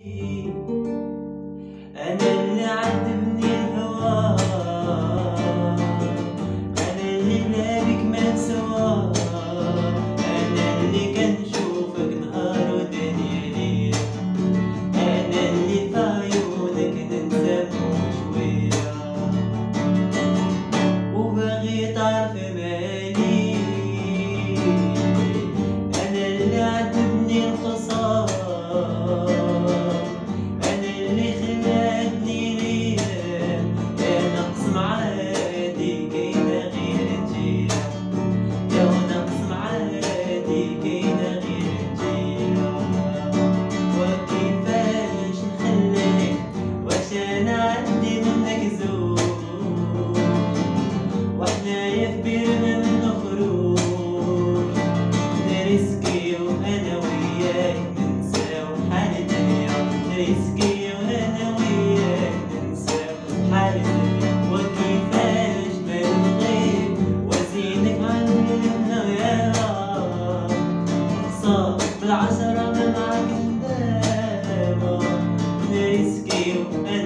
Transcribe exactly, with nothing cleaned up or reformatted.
أنا اللي عذبني الهوى، أنا اللي بلا بك ما نسوى، أنا اللي كنشوفك نهار ودنيا ليل، أنا اللي في عيونك ننسى شوية، وباغي تعرف مالي. أنا اللي عذبني الخصام، نرسكي وانا وياك ننساو حالتنا، نرسكي وانا وياك ننساو حالتنا، وكيفاش بالغيب وزينك علمنا يا رب، صار بالعشرة ما معك ندامة، نرسكي وانا